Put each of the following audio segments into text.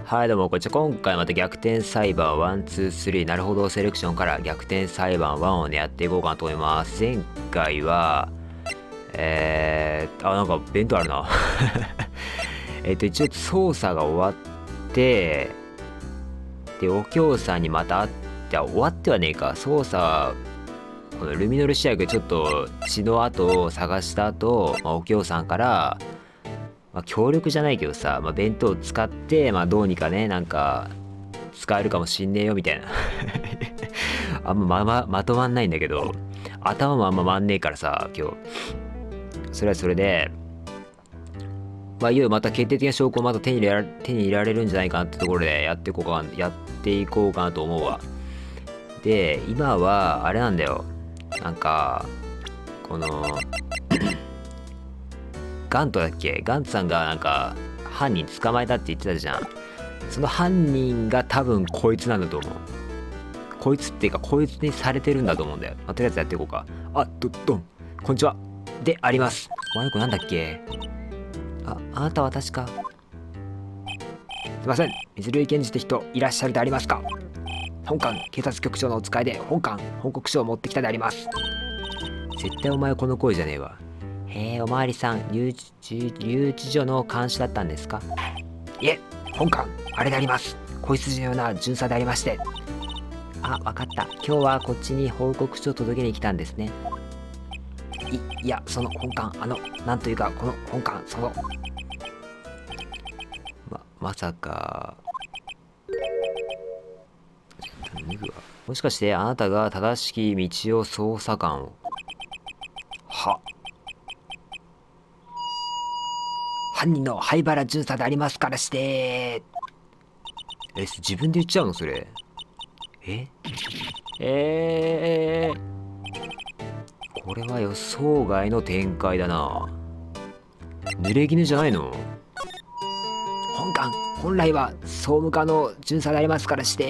はいどうも、こんにちは。今回また逆転裁判1、2、3、なるほどセレクションから逆転裁判1をね、やっていこうかなと思います。前回は、なんか弁当あるな。一応捜査が終わって、で、お京さんにまた会って、終わってはねえか、捜査、このルミノル試薬でちょっと血の跡を探した後、お京さんから、協力じゃないけどさ、弁当を使って、どうにかね、なんか、使えるかもしんねえよみたいな。あんまとまんないんだけど、頭もあんま回んねえからさ、今日。それはそれで、いよいよまた決定的な証拠をまた手に入れられるんじゃないかなってところでやっていこうかなと思うわ。で、今は、あれなんだよ。なんか、この、ガントだっけガントさんがなんか犯人捕まえたって言ってたじゃん。その犯人が多分こいつなんだと思う。こいつっていうかこいつにされてるんだと思うんだよ。とりあえずやっていこうか。ドン。こんにちは。であります。お前の子なんだっけ。あなたは確か。すいません。水類検事って人いらっしゃるでありますか。本館警察局長のお使いで本館報告書を持ってきたであります。絶対お前この声じゃねえわ。へえ、おまわりさん、留置所の監視だったんですか。いえ、本館、あれであります。子羊のような巡査でありまして。わかった。今日はこっちに報告書を届けに来たんですね。いや、その本館、なんというか、この本館、まさか。もしかして、あなたが正しき道を捜査官を。犯人の灰原巡査でありますからして。自分で言っちゃうのそれ。これは予想外の展開だな。濡れ衣じゃないの。本館、本来は総務課の巡査でありますからして。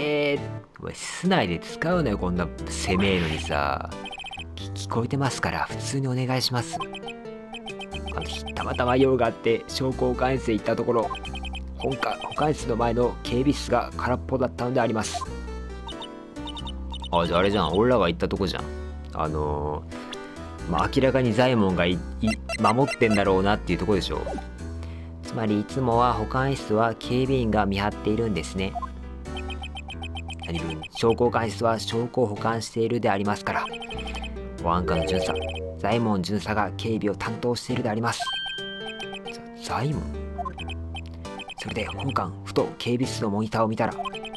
お前、室内で使うなよ、こんな攻めえのにさ。聞こえてますから、普通にお願いします。たまたま用があって商工保管室へ行ったところ、保管室の前の警備室が空っぽだったのであります。じゃああれじゃん、俺らが行ったとこじゃん。明らかに財門が守ってんだろうなっていうとこでしょ。つまりいつもは保管室は警備員が見張っているんですね。何分、商工保管室は証拠を保管しているでありますから、保安課の巡査、財門巡査が警備を担当しているであります。財門。それで本館ふと警備室のモニターを見たら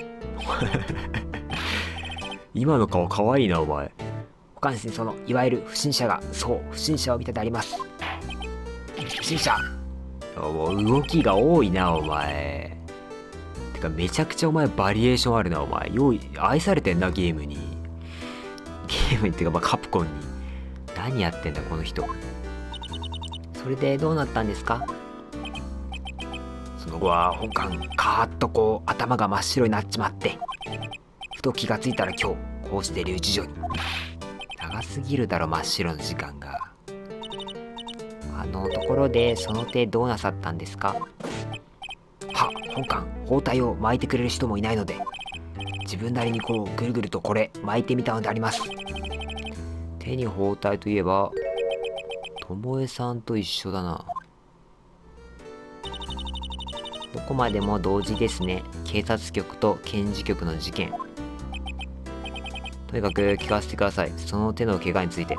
今の顔かわいいなお前。保管室にそのいわゆる不審者が、不審者を見たであります。不審者。動きが多いなお前。てかめちゃくちゃお前バリエーションあるなお前。愛されてんなゲームにっていうかカプコンに。何やってんだこの人。それでどうなったんですか。その後は本館カーッとこう頭が真っ白になっちまって、ふと気がついたら今日こうして留置所に。長すぎるだろ真っ白の時間が。ところでその手どうなさったんですか。本館包帯を巻いてくれる人もいないので、自分なりにこうぐるぐるとこれ巻いてみたのであります。手に包帯といえば巴さんと一緒だな。どこまでも同時ですね。警察局と検事局の事件。とにかく聞かせてください。その手の怪我について。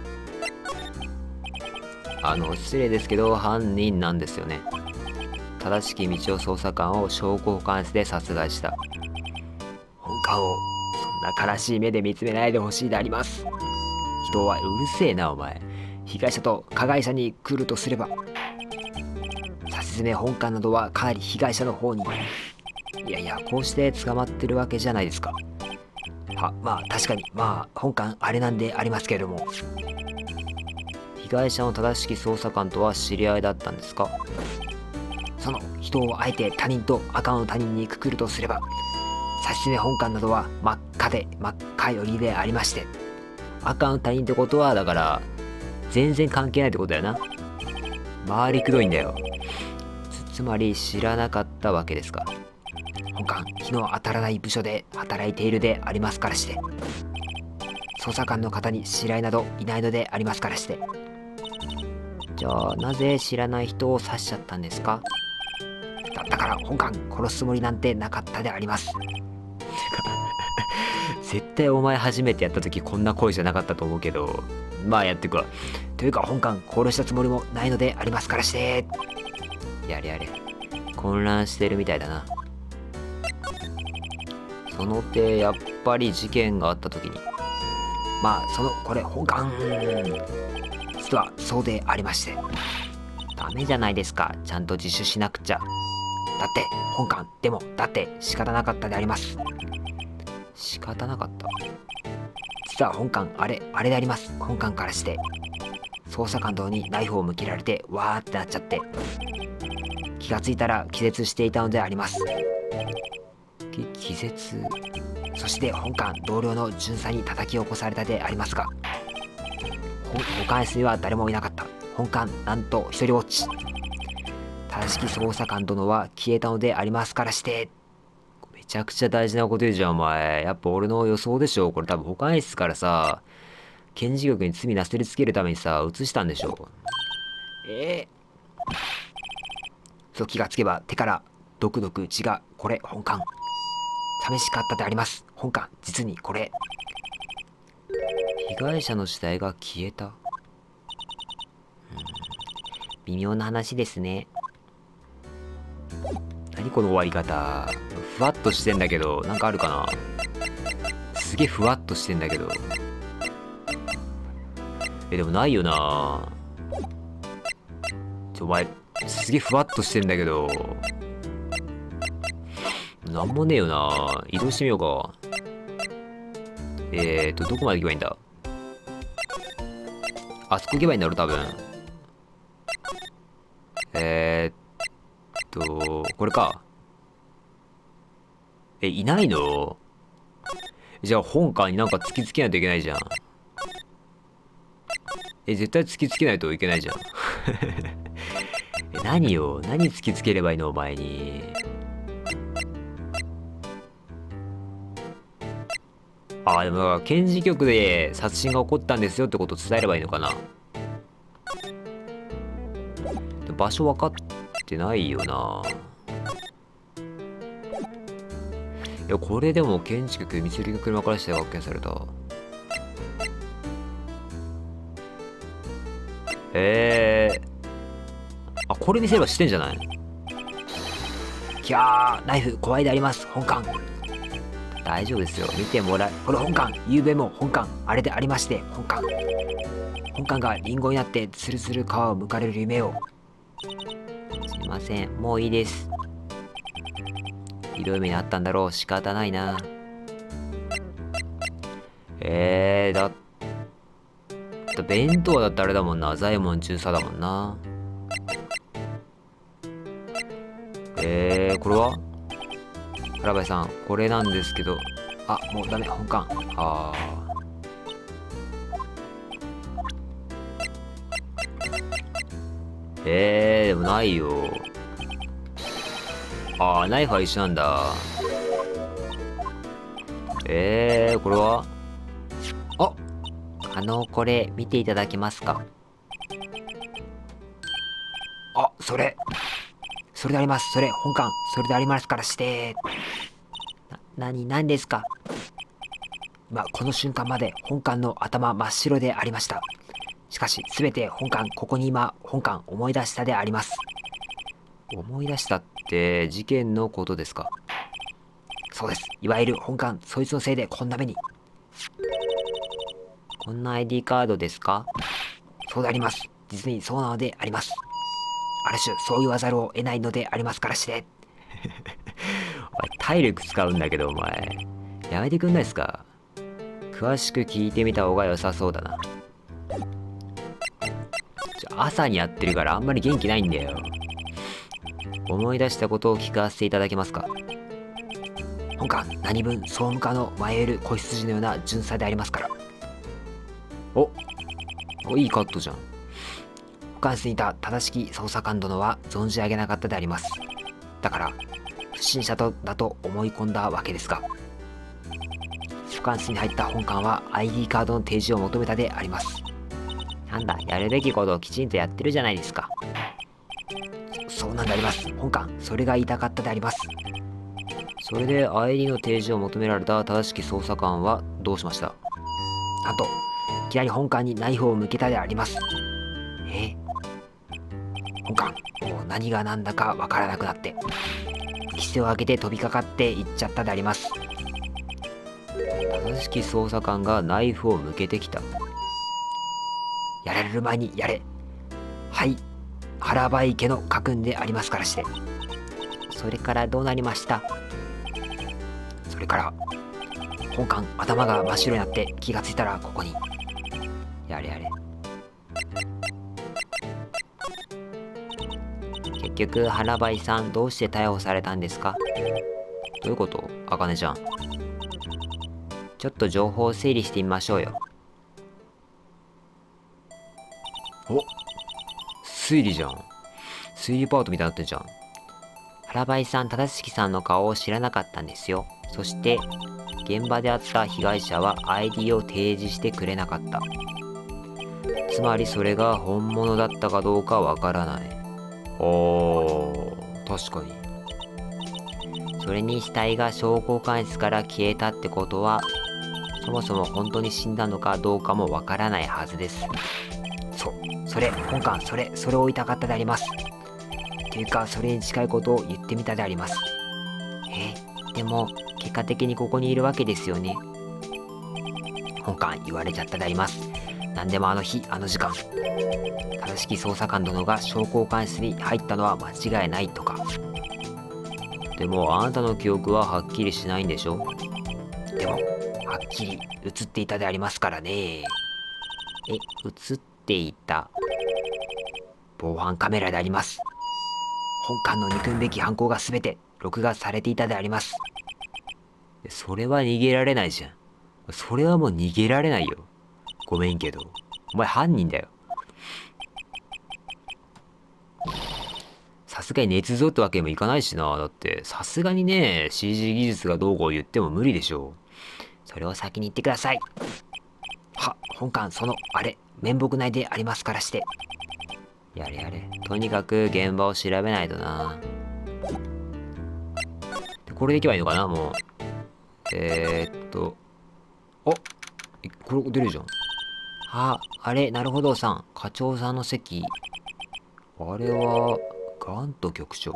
失礼ですけど犯人なんですよね。正しき道を捜査官を証拠保管室で殺害した。本館をそんな悲しい目で見つめないでほしいであります。人はうるせえなお前。被害者と加害者に来るとすれば、さしずめ本館などはかなり被害者の方に。いやこうして捕まってるわけじゃないですか。確かに本館あれなんでありますけれども、被害者の正しき捜査官とは知り合いだったんですか。その人をあえて他人と赤の他人にくくるとすれば、さしずめ本館などは真っ赤よりでありまして、赤の他人ってことはだから全然関係ないってことだよな。回りくどいんだよ。つまり知らなかったわけですか。 本官、日の当たらない部署で働いているでありますからして。捜査官の方に知り合いなどいないのでありますからして。じゃあ、なぜ知らない人を刺しちゃったんですか？だから本官、殺すつもりなんてなかったであります。絶対お前初めてやった時こんな声じゃなかったと思うけど、まあやってくわ。というか本官、殺したつもりもないのでありますからして。やれやれ。混乱してるみたいだな。その手、やっぱり事件があった時に。まあ、これ本官。実はそうでありまして。ダメじゃないですか。ちゃんと自首しなくちゃ。だって本官、でもだって仕方なかったであります。仕方なかった。実は本官、あれであります。本官からして捜査官堂にナイフを向けられてわーってなっちゃって、気がついたら気絶していたのであります。気絶。そして本官、同僚の巡査に叩き起こされたでありますが、保管室には誰もいなかった。本官、なんと一人ぼっち。正しき捜査官殿は消えたのでありますからして。めちゃくちゃ大事なこと言うじゃん、お前。やっぱ俺の予想でしょ。これ多分保管室からさ、検事局に罪なすりつけるためにさ、移したんでしょ。そう、気がつけば手からドクドク血が。これ本官、寂しかったであります。本官、実にこれ。被害者の死体が消えた。微妙な話ですね。何この終わり方。ふわっとしてんだけど、なんかあるかな。すげえふわっとしてんだけど。でもないよな。お前、すげえふわっとしてんだけど。なんもねえよな。移動してみようか。どこまで行けばいいんだ。あそこ行けばいいんだろ、多分。これか。いないの？じゃあ本官になんか突きつけないといけないじゃん。絶対突きつけないといけないじゃん。何突きつければいいのお前に。でもだから検事局で殺人が起こったんですよってことを伝えればいいのかな。場所分かってないよな。いや、これでも検事局、密売りの車からして発見された。これ見せればしてんじゃない？キャー、ナイフ怖いであります、本官。大丈夫ですよ、見てもらえ。これ本官、ゆうべも本官、あれでありまして、本官がリンゴになってツルツル皮を剥かれる夢を。すいません、もういいです。ひどい目にあったんだろう、仕方ないな。弁当だってあれだもんな、左衛門中佐だもんな。これは原林さん、これなんですけど。もうダメ、本官。でもないよ。ナイフは一緒なんだ。これはこれ見ていただけますか？それであります。それ本官、それでありますからして。何ですか？今この瞬間まで本官の頭真っ白でありました。しかし全て本官、ここに今本官思い出したであります。思い出したって事件のことですか？そうです。いわゆる本官、そいつのせいでこんな目に。こんな ID カードですか？そうであります。実にそうなのであります。ある種そう言わざるを得ないのでありますからして。お前体力使うんだけど、お前やめてくんないっすか？詳しく聞いてみた方が良さそうだな。朝にやってるからあんまり元気ないんだよ。思い出したことを聞かせていただけますか？本官、何分総務課の迷える子羊のような巡査でありますから。いいカットじゃん。保管室にいた正しき捜査官殿は存じ上げなかったであります。だから不不審者だと思い込んだわけですが、保管室に入った本官は ID カードの提示を求めたであります。なんだ、やるべきことをきちんとやってるじゃないですか。そうなんであります。本官、それが言いたかったであります。それで ID の提示を求められた正しき捜査官はどうしました？なんと、いきなり本官にナイフを向けたであります。本官、もう何が何だかわからなくなって、規制を開けて飛びかかっていっちゃったであります。正しき捜査官がナイフを向けてきた。やられる前にやれ。はい、腹ばい家の家訓でありますからして。それからどうなりました？それから本官、頭が真っ白になって気がついたらここに。やれやれ。結局腹ばいさん、どうして逮捕されたんですか？どういうこと？あかねちゃん、ちょっと情報を整理してみましょうよ。お、推理じゃん。推理パートみたいになってんじゃん。腹ばいさん、正しきさんの顔を知らなかったんですよ。そして現場であった被害者は ID を提示してくれなかった。つまりそれが本物だったかどうかわからない。確かに。それに死体が証拠官室から消えたってことは、そもそも本当に死んだのかどうかもわからないはずです。それ、本官、それを言いたかったであります。っていうか、それに近いことを言ってみたであります。でも、結果的にここにいるわけですよね。本官、言われちゃったであります。なんでもあの日、あの時間、正しき捜査官殿が証拠官室に入ったのは間違いないとか。でも、あなたの記憶ははっきりしないんでしょ？でも、はっきり映っていたでありますからね。映っていた。防犯カメラであります。本官の憎むべき犯行が全て録画されていたであります。それは逃げられないじゃん。それはもう逃げられないよ。ごめんけど。お前犯人だよ。さすがに捏造ってわけにもいかないしな。だって、さすがにね、CG 技術がどうこう言っても無理でしょう。それを先に言ってください。本官、面目ないでありますからして。やれやれ。とにかく現場を調べないとな。これでいけばいいのかな、もう。これ出るじゃん。あれ、なるほどさん。課長さんの席。あれは、ガント局長。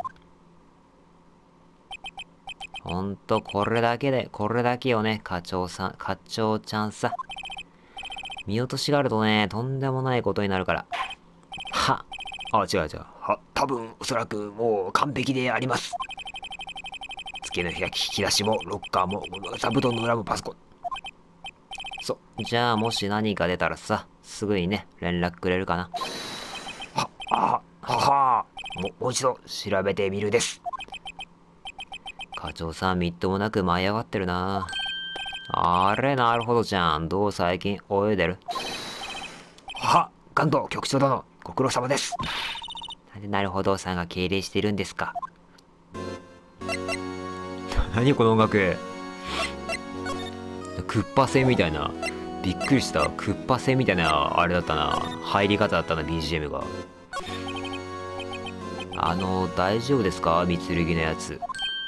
ほんと、これだけよね、課長ちゃんさ。見落としがあるとね、とんでもないことになるから。違う。多分、おそらく、もう完璧であります。机の引き出しも、ロッカーも、座布団の裏もパソコン。じゃあ、もし何か出たらさ、すぐにね、連絡くれるかな。もう一度、調べてみるです。課長さん、みっともなく舞い上がってるな。あれ、なるほどじゃん。どう最近泳いでる？ガント局長殿、ご苦労様です。なんでなるほどさんが敬礼してるんですか？何この音楽。クッパ戦みたいな。びっくりした。クッパ戦みたいな、あれだったな。入り方だったな、BGM が。大丈夫ですか？三剣のやつ。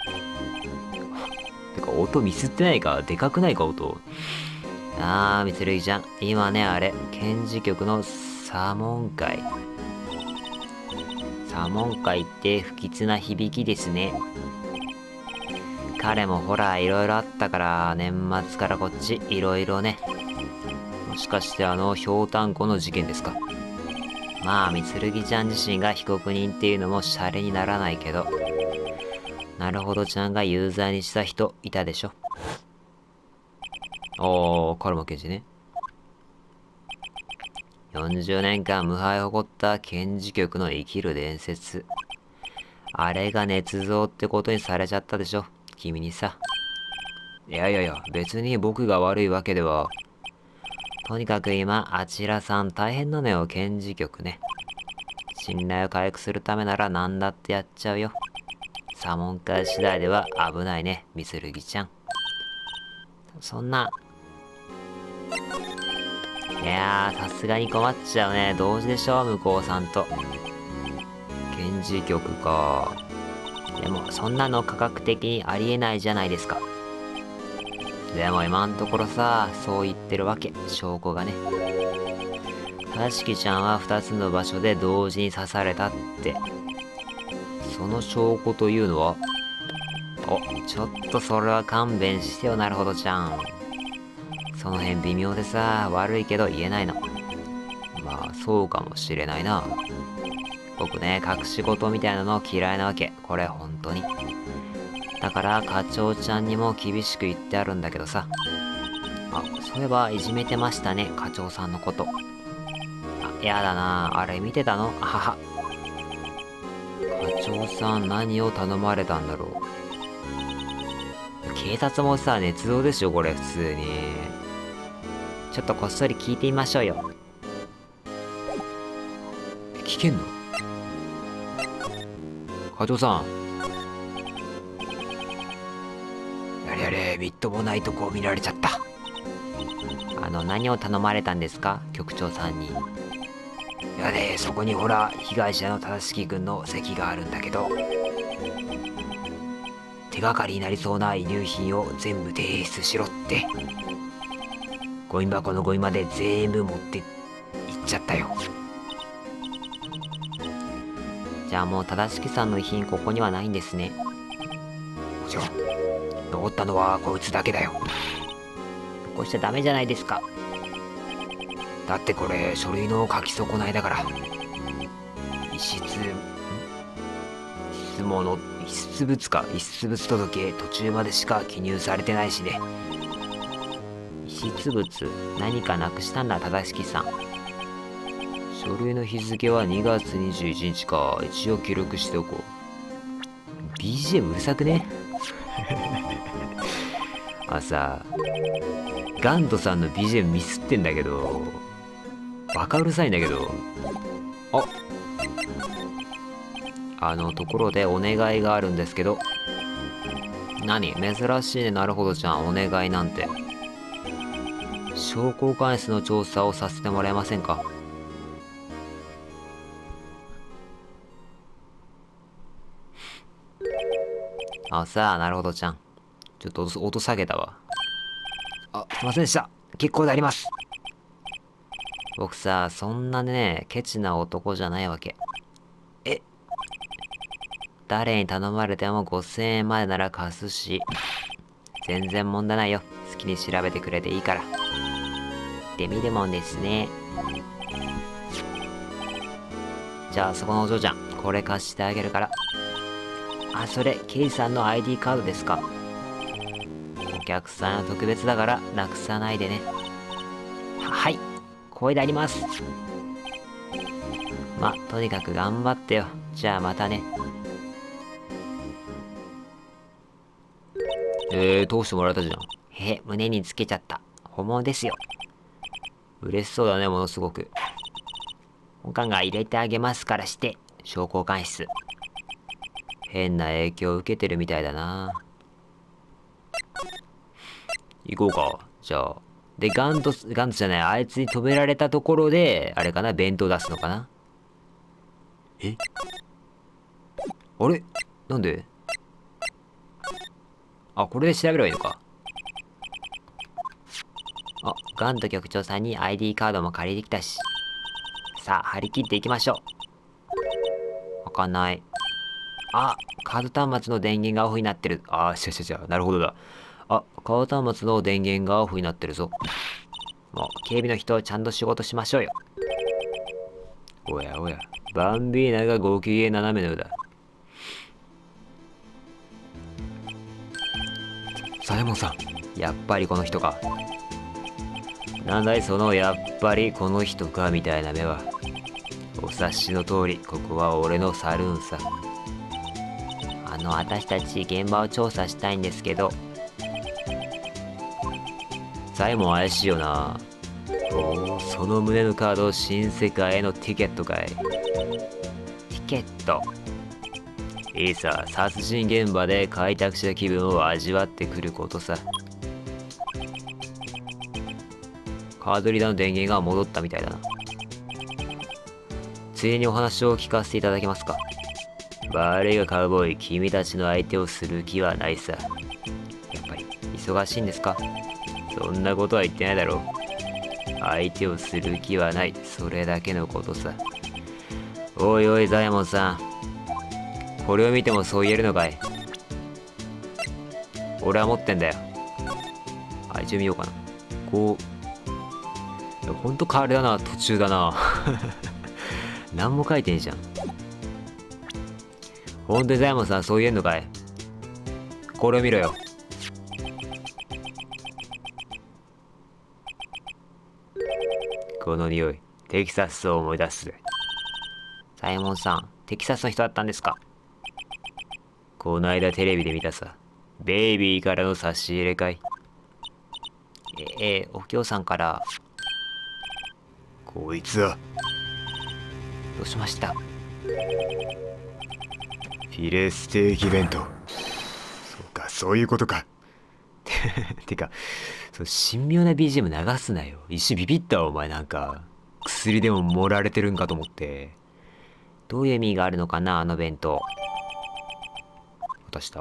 てか、音ミスってないか？でかくないか、音。三剣ちゃん。今ね、あれ、検事局の左門会。左門会って不吉な響きですね。彼もほら、いろいろあったから、年末からこっち、いろいろね。もしかして、ひょうたんこの事件ですか？まあ、三剣ちゃん自身が被告人っていうのもシャレにならないけど、なるほどちゃんが有罪にした人いたでしょ。カルマ検事ね。40年間無敗を誇った検事局の生きる伝説。あれが捏造ってことにされちゃったでしょ、君にさ。いや、別に僕が悪いわけでは。とにかく今、あちらさん大変なのよ、検事局ね。信頼を回復するためなら何だってやっちゃうよ。 左門会次第では危ないね、みするぎちゃん。そんな。いやー、さすがに困っちゃうね。同時でしょ、向こうさんと。検事局か。でも、そんなの価格的にありえないじゃないですか。でも今んところさ、そう言ってるわけ。証拠がね。たしきちゃんは2つの場所で同時に刺されたって。その証拠というのは、お、ちょっとそれは勘弁してよ、なるほどちゃん。その辺微妙でさ、悪いけど言えないの。まあ、そうかもしれないな。僕ね、隠し事みたいなの嫌いなわけ。これ、本当に。だから、課長ちゃんにも厳しく言ってあるんだけどさ。あ、そういえば、いじめてましたね、課長さんのこと。あ、やだな。あれ見てたの？あはは。課長さん、何を頼まれたんだろう。警察もさ、捏造でしょ、これ、普通に。ちょっとこっそり聞いてみましょうよ。聞けんの？課長さん。やれやれ、みっともないとこ見られちゃった。何を頼まれたんですか？局長さんに。いやね、そこにほら、被害者の正樹くんの席があるんだけど、手がかりになりそうな遺留品を全部提出しろって。ゴミ箱のゴミまで全部持っていっちゃったよ。じゃあもう正しきさんの遺品ここにはないんですね。もちろん残ったのはこいつだけだよ。こうしちゃダメじゃないですか。だってこれ書類の書き損ないだから。遺失物か。遺失物届途中までしか記入されてないしね。遺失物何かなくしたんだ、正しきさん。書類の日付は2月21日か。一応記録しておこう。BGM うるさくね？あ、さ、ガントさんの BGM ミスってんだけど、バカうるさいんだけど。ところでお願いがあるんですけど。何？珍しいね。なるほどちゃん、お願いなんて。商工会室の調査をさせてもらえませんか？あ、さあ、なるほどちゃん。ちょっと音下げたわ。あ、すいませんでした。結構であります。僕さ、そんなね、ケチな男じゃないわけ。誰に頼まれても5000円までなら貸すし、全然問題ないよ。好きに調べてくれていいから。ってみるもんですね。じゃあそこのお嬢ちゃん、これ貸してあげるから。あ、それ、ケイさんの ID カードですか？お客さんは特別だからなくさないでね。はい、これであります。ま、とにかく頑張ってよ。じゃあまたね。通してもらえたじゃん。胸につけちゃった。本物ですよ。嬉しそうだね、ものすごく。おかんが入れてあげますからして、商工会室。変な影響を受けてるみたいだな。行こうか。じゃあ。で、ガントじゃない、あいつに止められたところで、あれかな、弁当出すのかな。あれなんで？あ、これで調べればいいのか。あ、ガント局長さんに ID カードも借りてきたし。さあ、張り切っていきましょう。わかんない。あ、カード端末の電源がオフになってる。あ、なるほどだ。あ、カード端末の電源がオフになってるぞ。もう、警備の人、ちゃんと仕事しましょうよ。おやおや、バンビーナがご機嫌斜めのようだ。サヤモンさん、やっぱりこの人か。なんだいそのやっぱりこの人かみたいな目は。お察しの通り、ここは俺のサルーンさ。私たち現場を調査したいんですけど。サイモン怪しいよな。おお、その胸のカード、新世界へのティケットかい。ティケット。 いいさ、殺人現場で開拓者気分を味わってくることさ。カードリーダーの電源が戻ったみたいだな。ついでにお話を聞かせていただけますか。悪いがカウボーイ、君たちの相手をする気はないさ。やっぱり忙しいんですか。そんなことは言ってないだろう。相手をする気はない、それだけのことさ。おいおいザイモンさん、これを見てもそう言えるのかい。俺は持ってんだよ。あ、一応見ようかな。こうほんとカールだな。途中だな。何も書いてんじゃん。ほんとにザイモンさんそう言えんのかい。これを見ろよ。この匂い、テキサスを思い出すぜ。ザイモンさん、テキサスの人だったんですか。この間テレビで見たさ。ベイビーからの差し入れかい。お京さんから。こいつは。どうしました。フィレステーキ弁当。そうか、そういうことか。 てか、そう神妙な BGM 流すなよ。一瞬ビビったわ、お前。なんか薬でも盛られてるんかと思って。どういう意味があるのかな、あの弁当。渡した。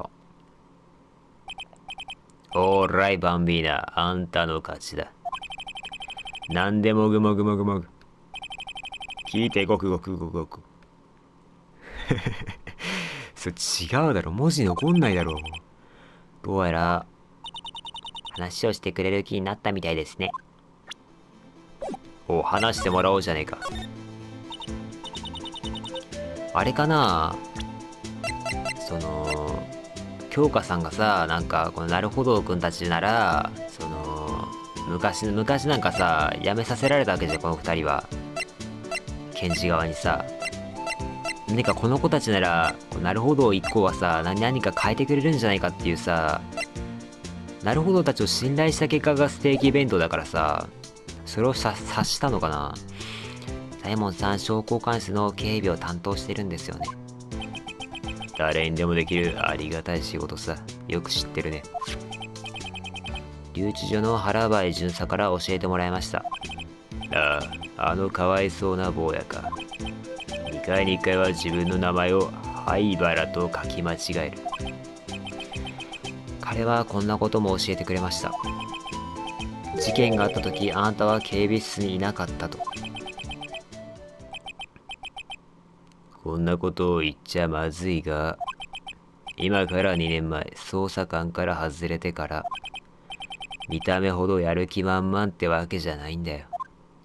オーライバンビーナ、あんたの勝ちだ。なんでもぐもぐもぐもぐ。聞いてごくごくごくごく。それ違うだろ。文字残んないだろ。どうやら話をしてくれる気になったみたいですね。お、話してもらおうじゃねえか。あれかな、その京香さんがさ、なんかこのなるほどくんたちなら、その昔なんかさ、辞めさせられたわけじゃん、この二人は。検事側にさ。何かこの子たちなら、なるほど一行はさ、何か変えてくれるんじゃないかっていうさ、なるほどたちを信頼した結果がステーキ弁当だからさ、それを察したのかな。サイモンさん、商工監視の警備を担当してるんですよね。誰にでもできるありがたい仕事さ。よく知ってるね。留置所の原林巡査から教えてもらいました。ああ、あのかわいそうな坊やか。2回に1回は自分の名前を灰原と書き間違える。彼はこんなことも教えてくれました。事件があった時、あなたは警備室にいなかったと。こんなことを言っちゃまずいが、今から2年前、捜査官から外れてから、見た目ほどやる気満々ってわけじゃないんだよ。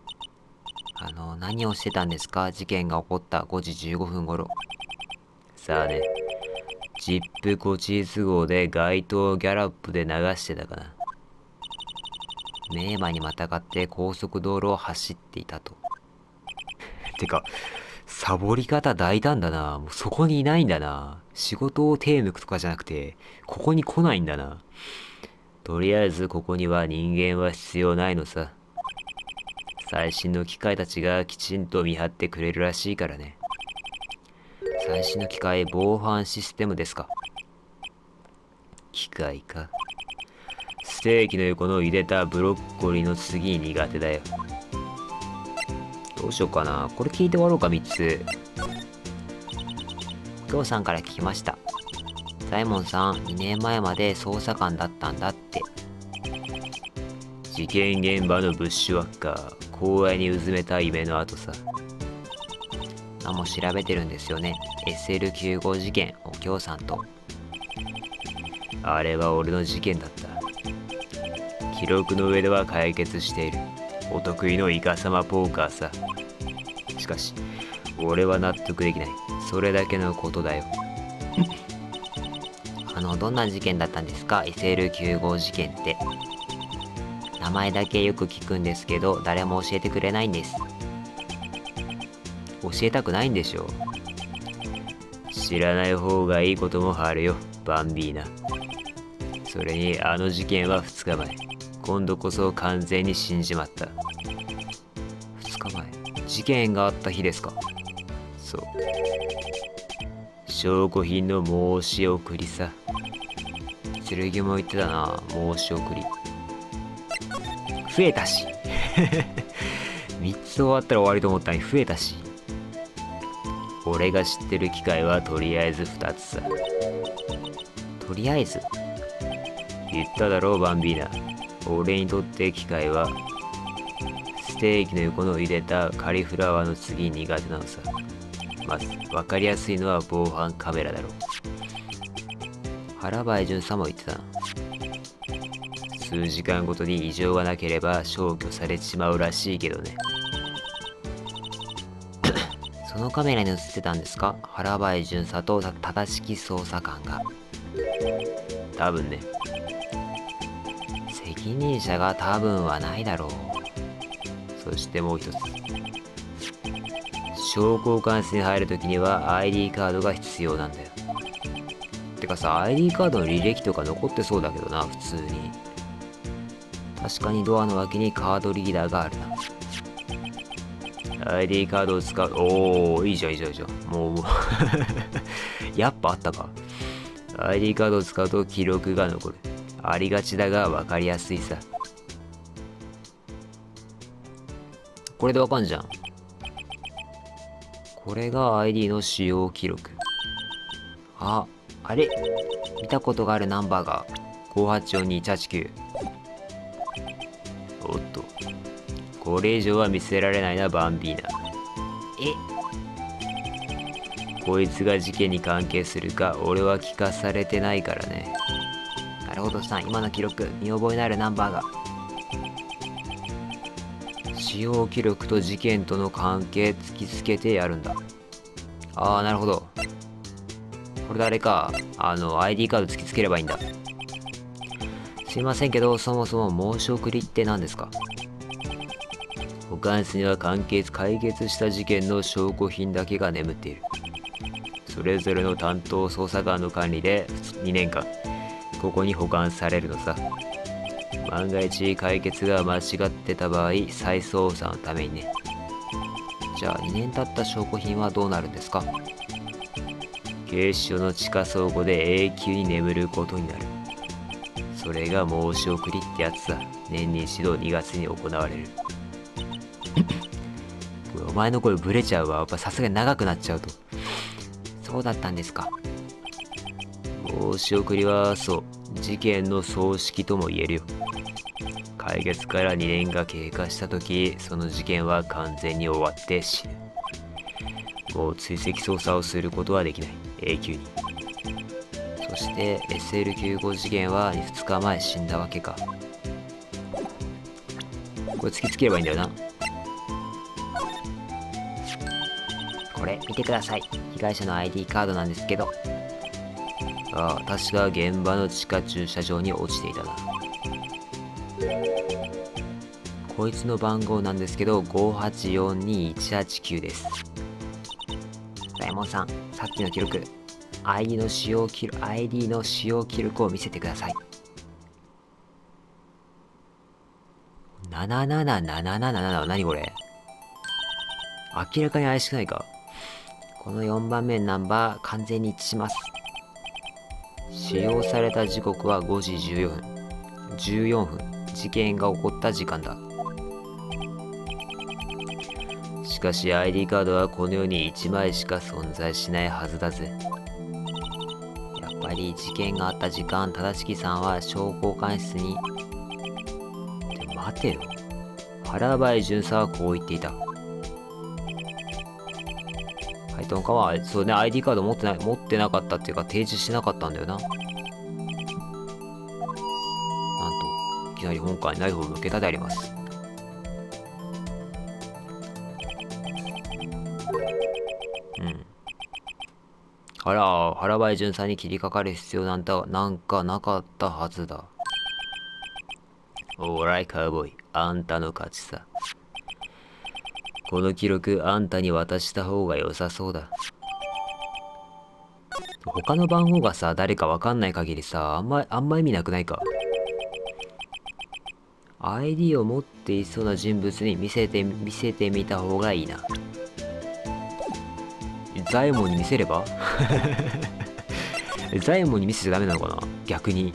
何をしてたんですか、事件が起こった5時15分頃。さあね、ジップコチーズ号で街灯をギャラップで流してたかな。名馬にまたがって高速道路を走っていたと。てか、サボり方大胆だな。もうそこにいないんだな。仕事を手抜くとかじゃなくて、ここに来ないんだな。とりあえずここには人間は必要ないのさ。最新の機械たちがきちんと見張ってくれるらしいからね。最新の機械、防犯システムですか。機械か。ステーキの横の茹でたブロッコリーの次に苦手だよ。どうしようかな。これ聞いて終わろうか、3つ。お父さんから聞きました。サイモンさん、2年前まで捜査官だったんだって。事件現場のブッシュワッカー、荒野にうずめた夢の後さ。何も調べてるんですよね。SL95 事件、お京さんと。あれは俺の事件だった。記録の上では解決している。お得意のイカサマポーカーさ。しかし、俺は納得できない。それだけのことだよ。どんな事件だったんですか ?SL95 事件って。名前だけよく聞くんですけど、誰も教えてくれないんです。教えたくないんでしょう。知らない方がいいこともあるよ、バンビーナ。それに、あの事件は2日前。今度こそ完全に死んじまった。2日前。事件があった日ですか。そう。 証拠品の申し送りさ。剣も言ってたな、申し送り。増えたし。3つ終わったら終わりと思ったのに増えたし。俺が知ってる機械はとりあえず2つさ。とりあえず言っただろう、バンビーナ。俺にとって機械はステーキの横の茹でたカリフラワーの次に苦手なのさ。まず分かりやすいのは防犯カメラだろう。原林潤さんも言ってたな。数時間ごとに異常がなければ消去されちまうらしいけどね。そのカメラに映ってたんですか、原林巡査と正しき捜査官が。多分ね。責任者が多分はないだろう。そしてもう一つ、商工監視に入るときには ID カードが必要なんだよ。てかさ、 ID カードの履歴とか残ってそうだけどな、普通に。確かにドアの脇にカードリーダーがあるな。 ID カードを使う。おお、いいじゃんいいじゃんいいじゃん。もうやっぱあったか。 ID カードを使うと記録が残る。ありがちだが分かりやすいさ。これでわかんじゃん。これが ID の使用記録。あれ見たことがあるナンバーが5842189。おっと、これ以上は見せられないな、バンビーナ。こいつが事件に関係するか俺は聞かされてないからね。なるほどさん、今の記録見覚えのあるナンバーが。使用記録と事件との関係突きつけてやるんだ。ああ、なるほど。これであれか、ID カード突きつければいいんだ。すいませんけど、そもそも申し送りって何ですか？保管室には解決した事件の証拠品だけが眠っている。それぞれの担当捜査官の管理で2年間ここに保管されるのさ。万が一解決が間違ってた場合、再捜査のためにね。じゃあ2年経った証拠品はどうなるんですか？警視庁の地下倉庫で永久に眠ることになる。それが申し送りってやつさ。年に一度2月に行われる。お前の声ブレちゃうわ。やっぱさすがに長くなっちゃうと。そうだったんですか。申し送りはそう、事件の葬式とも言えるよ。解決から2年が経過した時、その事件は完全に終わって死ぬ。もう追跡捜査をすることはできない、永久に。そして SL95 事件は2日前死んだわけか。これ突きつければいいんだよな。これ見てください。被害者の ID カードなんですけど。ああ、確か現場の地下駐車場に落ちていたな。こいつの番号なんですけど、5842189です。大門さん、さっきの記録、ID の使用記録を見せてください。77777は何これ？明らかに怪しくないか？この4番目のナンバー完全に一致します。使用された時刻は5時14分。事件が起こった時間だ。しかし ID カードはこの世に1枚しか存在しないはずだぜ。やっぱり事件があった時間、正木さんは商工監室に。って待てよ。原林巡査はこう言っていた。はい、トンカはそうね、 ID カード持ってなかったっていうか提示してなかったんだよな。なんといきなり本官にナイフを向けたであります。原林巡査に切りかかる必要なんかなかったはずだ。オーライカウボーイ、あんたの勝ちさ。この記録あんたに渡した方が良さそうだ。他の番号がさ、誰かわかんない限りさ、あんま意味なくないか？ ID を持っていそうな人物に見せてみた方がいいな。 ザエモンに見せればザエモンに見せちゃダメなのかな、逆に。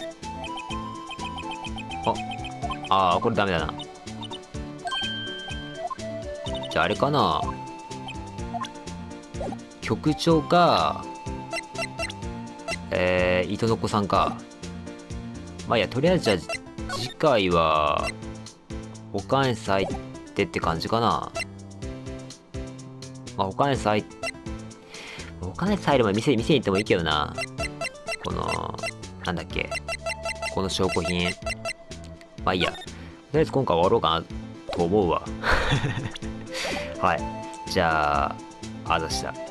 これダメだな。じゃああれかな、局長か糸の子さんか。まあいいや、とりあえずじゃあ次回は保管室入ってって感じかな。まあ保管室入る前に店に行ってもいいけどな。このなんだっけ、この証拠品。まあいいや、とりあえず今回終わろうかなと思うわはい、じゃああざした。